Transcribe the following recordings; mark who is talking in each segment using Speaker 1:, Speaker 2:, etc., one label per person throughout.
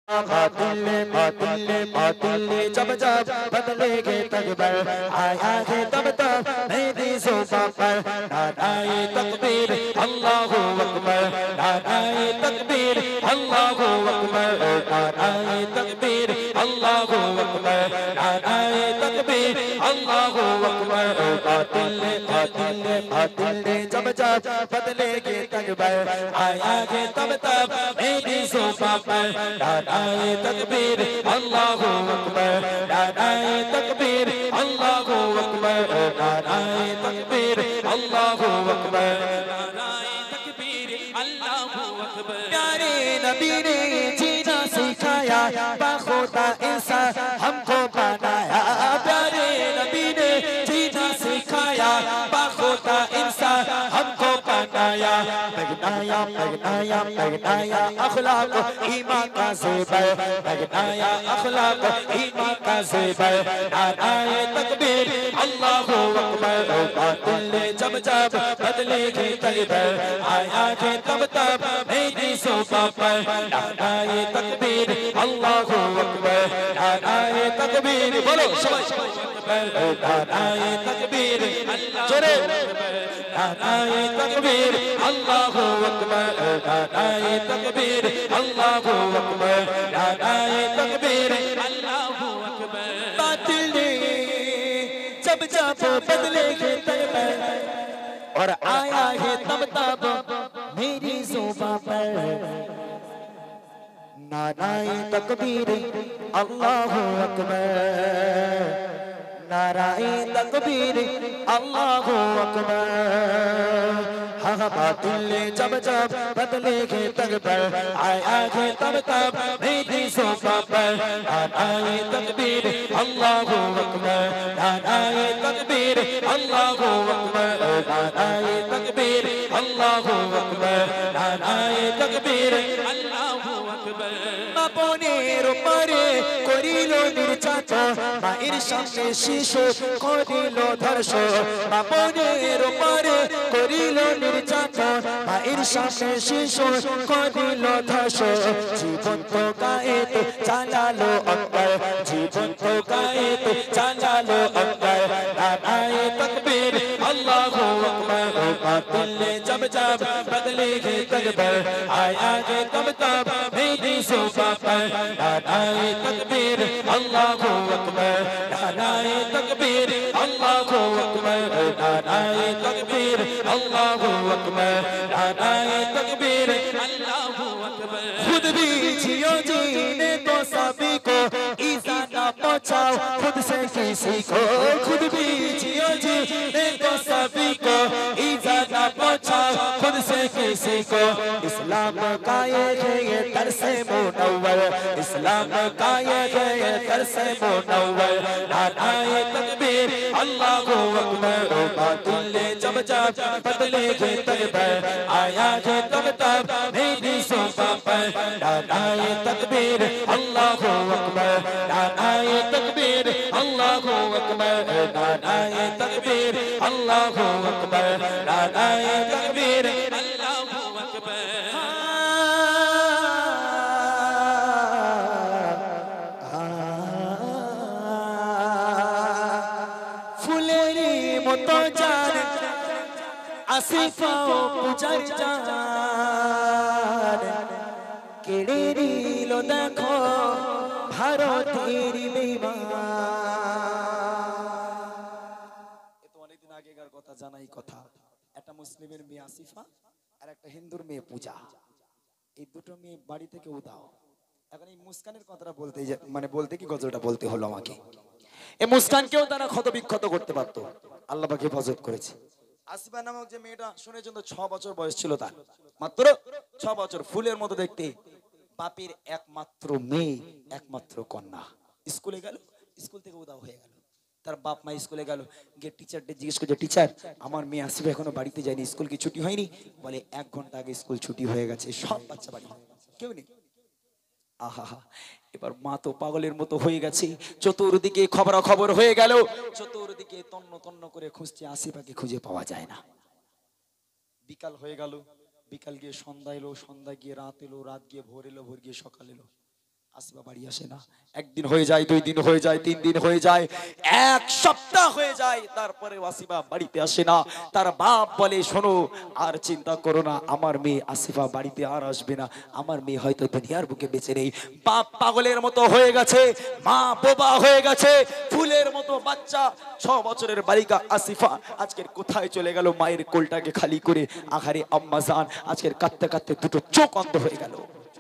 Speaker 1: बातिल बातिल बातिल जब जब बदलेगे तकबर आया है तब तब मेरी ज़ुबान पर नाराए तकबीर अल्लाहु अकबर नाराए तकबीर अल्लाहु अकबर नाराए तकबीर अल्लाहु अकबर नाराए तकबीर अल्लाहु अकबर बातिल बातिल बातिल जब जब बदलेगे तकबर आया है तब तब मेरी ज़ुबान पर नाराए तकबीर अल्लाहु अकबर नाराए तकबीर अल्लाहु अकबर नाराए तकबीर अल्लाहु अकबर नाराए तकबीर अल्लाहु अकबर प्यारे नबी ने जीना सिखाया बाखुदा इंसान हमको बनाया प्यारे नबी ने जीना सिखाया बाखुदा इंसान हमको बनाया पगनाया पगनाया पगनाया अखलाक ईमान का ज़ेवर पगनाया अखलाक ईमान का ज़ेवर नाराए तकबीर अल्लाहु अकबर बातिल जब जब बदलेगी तकबर आया है तब तब मेरी ज़ुबान पर नाराए तकबीर अल्लाहु अकबर नाराए तकबीर बोलो नाराए तकबीर जोरे नाराए तकबीर अल्लाहु अकबर नाराए तकबीर अल्लाहु अकबर नाराए तकबीर अल्लाहु अकबर बातिल जब जब बदलेगे तकबर और आया है तब तब मेरी ज़ुबान पर नाराए तकबीर अल्लाहु अकबर नाराए तकबीर अल्लाहु अकबर हाँ बातिल जब जब बदलेगे तकबर आया है तब तब मेरी ज़ुबान पर नाराए तकबीर अल्लाहु अकबर नाराए तकबीर अल्लाहु अकबर नाराए तकबीर अल्लाहु अकबर नाराए तकबीर अल्लाहु अकबर আপনের উপরে করিল নির্যাতন মায়ের সামনে শিশু করিল ধর্ষণ আপনের উপরে করিল নির্যাতন মায়ের সামনে শিশু করিল ধর্ষণ জীবন্ত গায়েতে চালালো অঙ্গার জীবন্ত গায়েতে চালালো অঙ্গার নারায়ে তকবীর अल्लाहु अकबर बातिल जब जब बदलेगे तकबर आया है तब तब मेरी ज़ुबान पर नाराए तकबीर अल्लाहु अकबर नाराए तकबीर अल्लाहु अकबर नाराए तकबीर अल्लाहु अकबर नाराए तकबीर अल्लाहु अकबर खुद भी जियो जीने तो सभी को ईज़ा ना पहुंचाओ खुद से किसी को खुद भी जियो जीने तो सभी को ईज़ा ना पहुंचाओ खुद से किसी को इस्लाम का ये तरसे मुनव्वर इस्लाम का ये तरसे मुनव्वर नाराए तकबीर अल्लाहु अकबर बातिल जब जब बदलेगे तकबर आया है तब तब मेरी ज़ुबान पर नाराए तकबीर अल्लाहु अकबर नाराए तकबीर अल्लाहु अकबर नाराए तकबीर अल्लाहु अकबर नाराए तकबीर अल्लाहु अकबर ফুলেরি মতো জান আসিফাও পূজার জান কেড়ে নিল দেখো ভারতের বেঈমান এ তো অনেকদিন আগেকার কথা জানাই কথা একটা মুসলিমের মেয়ে আসিফা আর একটা হিন্দুর মেয়ে পূজা এই দুটো মেয়ে বাড়ি থেকে উধাও এখন এই মুস্কানের কথাটা বলতে মানে বলতে কি গজলটা বলতে হলো আমাকে এই মুস্কানকেও তারা ক্ষত বিক্ষত করতে পারতো আল্লাহ পাক হেফাজত করেছে আসিফা নামক যে মেয়েটা শুনে জন্য 6 বছর বয়স ছিল তার মাত্র 6 বছর ফুলের মতো দেখতে বাপের একমাত্র মেয়ে একমাত্র কন্যা স্কুলে গেল স্কুল থেকে উধাও হয়ে গেল তার বাপ মা স্কুলে গেল গিয়ে টিচারকে জিজ্ঞেস করছে টিচার আমার মেয়ে আসিফা এখনো বাড়িতে যায়নি স্কুল কি ছুটি হয়নি বলে 1 ঘন্টা আগে স্কুল ছুটি হয়ে গেছে সব বাচ্চা বাড়ি কেউ নেই আহা এবার মা তো পাগলের মতো হয়ে গেছে চতুর্দিকে খবরাখবর হয়ে গেল চতুর্দিকে তন্ন তন্ন করে খুঁজছে আসিফাকে খুঁজে পাওয়া যায় না বিকাল হয়ে গেল বিকাল গিয়ে সন্ধ্যা এলো সন্ধ্যা গিয়ে রাত এলো রাত গিয়ে ভোর এলো ভোর গিয়ে সকাল এলো আসিফা বাড়ি আসে না। একদিন হয়ে যায়, 2 দিন হয়ে যায়, 3 দিন হয়ে যায়, 1 সপ্তাহ হয়ে যায়, তারপরে আসিফা বাড়িতে আসে না। তার বাপ বলে, শোনো, আর চিন্তা করো না, আমার মেয়ে আসিফা বাড়িতে আর আসবে না, আমার মেয়ে হয়তো দুনিয়ার বুকে বেঁচে নেই। বাপ পাগলের মতো হয়ে গেছে, মা বোবা হয়ে গেছে, ফুলের মতো বাচ্চা 6 বছরের বালিকা আসিফা আজকের কোথায় চলে গেল? মায়ের কোলটাকে খালি করে আহারে আম্মা জান আজকের কাঁদতে কাঁদতে দুটো চোখ অন্ধ হয়ে গেল।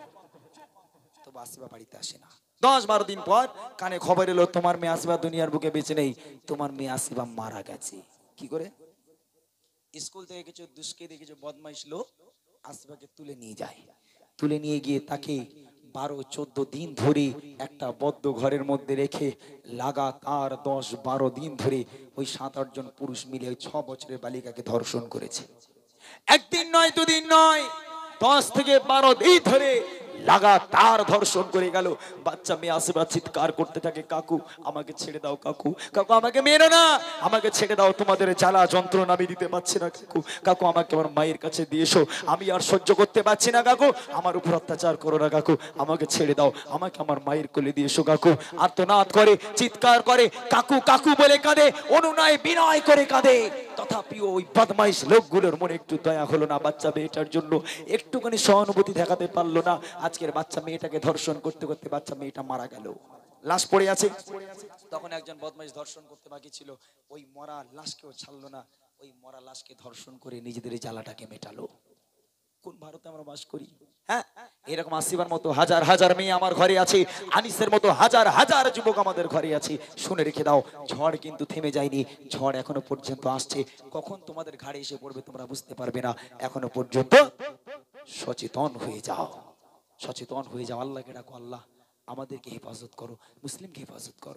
Speaker 1: তবু আসিফা বাড়িতে আসে না। 10-12 দিন পর কানে খবর এলো, তোমার মেয়ে আসিফা দুনিয়ার বুকে বেঁচে নেই, তোমার মেয়ে আসিফা মারা গেছে। কি করে? স্কুল থেকে কিছু দুষ্কৃতী, কিছু বদমাইশ লোক আসিফাকে তুলে নিয়ে যায়। তুলে নিয়ে গিয়ে তাকে 12-14 দিন ধরে একটা বদ্ধ ঘরের মধ্যে রেখে লাগাতার 10-12 দিন ধরে ওই 7-8 জন পুরুষ মিলে ওই 6 বছরের বালিকাকে ধর্ষণ করেছে। একদিন নয়, 2 দিন নয়, 10 থেকে 12 দিন ধরে লাগাতার ধর্ষণ করে গেল। বাচ্চা মেয়ে আসিফা চিৎকার করতে থাকে, কাকু আমাকে ছেড়ে দাও, কাকু, কাকু আমাকে মেরো না, আমাকে ছেড়ে দাও, তোমাদের জ্বালা যন্ত্রণা আমি দিতে পারছি না কাকু, কাকু আমাকে আমার মায়ের কাছে দিয়ে এসো, আমি আর সহ্য করতে পারছি না কাকু, আমার উপর অত্যাচার করো না কাকু, আমাকে ছেড়ে দাও, আমাকে আমার মায়ের কোলে দিয়ে এসো কাকু। আর্তনাদ করে, চিৎকার করে, কাকু কাকু বলে কাঁদে, অনুনয় বিনয় করে কাঁদে। তথাপিও ওই বদমাইশ লোকগুলোর মনে একটু দয়া হলো না, বাচ্চা মেয়েটার জন্য একটুখানি সহানুভূতি দেখাতে পারলো না। আজকের বাচ্চা মেয়েটাকে ধর্ষণ করতে করতে বাচ্চা মেয়েটা মারা গেল, লাশ পড়ে আছে। তখন একজন বদমাইশ ধর্ষণ করতে বাকি ছিল, ওই মরা লাশকেও ছাড়লো না, ওই মরা লাশকে ধর্ষণ করে নিজেদের জ্বালাটাকে মেটালো। কোন ভারতে আমরা বাস করি? হ্যাঁ, এরকম আসিফার মতো হাজার হাজার মেয়ে আমার ঘরে আছে, আনিসের মতো হাজার হাজার যুবক আমাদের ঘরে আছে। শুনে রেখে দাও, ঝড় কিন্তু থেমে যায়নি, ঝড় এখনো পর্যন্ত আসছে। কখন তোমাদের ঘাড়ে এসে পড়বে তোমরা বুঝতে পারবে না। এখনো পর্যন্ত সচেতন হয়ে যাও, সচেতন হয়ে যাও। আল্লাহকে ডাকো, আল্লাহ আমাদেরকে হেফাজত করো, মুসলিমকে হেফাজত করো।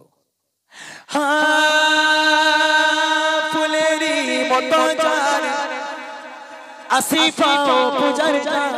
Speaker 1: ফুলেরই মতো জান আসিফা পূজার জান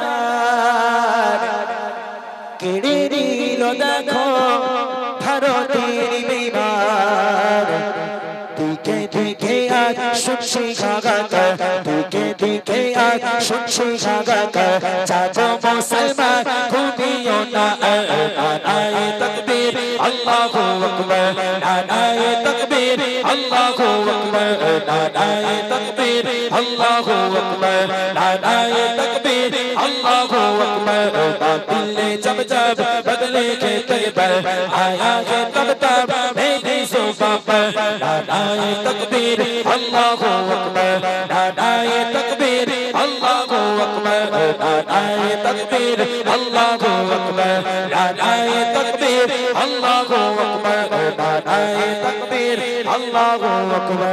Speaker 1: কেড়ে নিল দেখো ভারতের বেঈমান। দিকে দিকে আজ শুনছি গাগাকার, দিকে দিকে আজ শুনছি গাগাকার, জাগো মুসলমান ঘুমিও না, নানায়ে তাকবীর আল্লাহু আকবার, নানায়ে তাকবীর আল্লাহু আকবার, নানায়ে তাকবীর আল্লাহু আকবার, নানায়ে তাকবীর আল্লাহু আকবার। बातिल ने जब जब बदले के तकबर आया है तब तब मेरी ज़ुबान पर नानाए तकबीर अल्लाहु अकबर, नानाए तकबीर अल्लाहु अकबर, नानाए तकबीर अल्लाहु अकबर, नानाए तकबीर अल्लाहु अकबर, नानाए तकबीर अल्लाहु अकबर,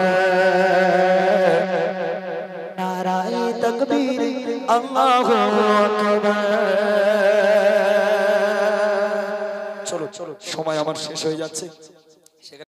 Speaker 1: नाराए तकबीर अल्लाहु अकबर। চলো চলো, সময় আমার শেষ হয়ে যাচ্ছে।